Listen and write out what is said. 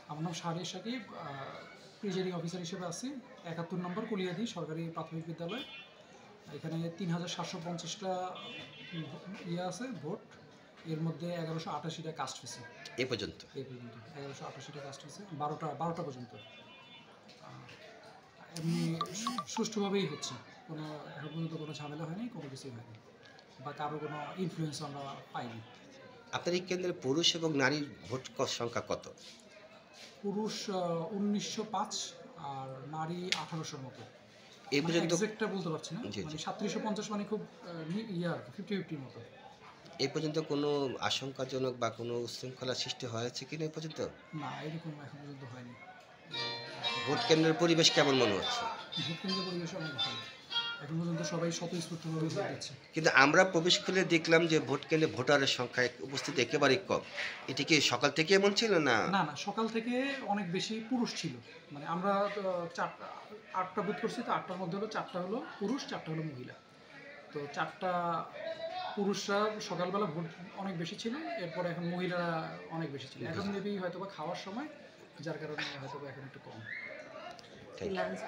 আমার নাম Shahriar Shakib, presiding officer হিসেবে আছি ৭১ নম্বর কলিয়াদি সরকারি প্রাথমিক বিদ্যালয়। এখানে ৩,৭৫০টা ইয়ে আছে ভোট, এর মধ্যে ১১৮৮টা কাস্ট হয়েছে এ পর্যন্ত। ১১৮৮টা কাস্ট হয়েছে ১২টা পর্যন্ত। এমনি সুষ্ঠুভাবেই হচ্ছে, কোনো এখন পর্যন্ত কোনো ঝামেলা হয়নি, কোনো কিছুই হয়নি বা কারো কোনো ইনফ্লুয়েন্স আমরা পাইনি। আপনার এই কেন্দ্রে পুরুষ এবং নারীর ভোট সংখ্যা কত? পুরুষ ১৯০৫ আর নারী ১৮০০ মতো। এই পর্যন্ত এক্সাক্টটা বলতে পারছি না, জি, জি। মানে ৩৭৫০ মানে খুব আর কি 50-50 মতো। এই পর্যন্ত কোনো আশঙ্কাজনক বা কোনো উচ্ছৃঙ্খলার সৃষ্টি হয়েছে কিনা এই পর্যন্ত? না, এরকম এখন পর্যন্ত হয়নি। ভোট কেন্দ্রের পরিবেশ কেমন মনে হচ্ছে? ভোট কেন্দ্রের পরিবেশ অনেক ভালো, এখন পর্যন্ত সবাই স্বতঃস্ফূর্তভাবে ভোট দিচ্ছে। কিন্তু আমরা প্রবেশ করে দেখলাম যে ভোট কেন্দ্রে ভোটারের সংখ্যা উপস্থিতি একেবারেই কম। এটি কি সকাল থেকে এমন ছিল না? না না, সকাল থেকে অনেক বেশি পুরুষ ছিল। মানে আমরা 8টা বুথ করছি, তো 8টার মধ্যে হলো 4টা হলো পুরুষ, 4টা হলো মহিলা। তো 4টা পুরুষরা সকালবেলা ভোট অনেক বেশি ছিল, এরপরে এখন মহিলারা অনেক বেশি ছিল। এখন মেবি হয়তো বা খাওয়ার সময়, যার কারণে হয়তো বা এখন একটু কম। Thank you.